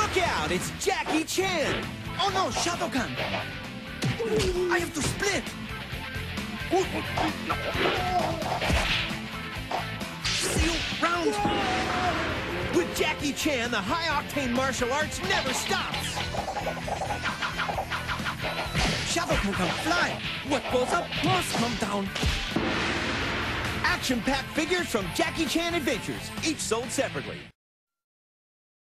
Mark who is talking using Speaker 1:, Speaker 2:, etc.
Speaker 1: Look out, it's Jackie Chan! Oh no, Shadokan! I have to split! Seal round! With Jackie Chan, the high-octane martial arts never stops! Shadokan can fly! What goes up must come down! Action-packed figures from Jackie Chan Adventures, each sold separately.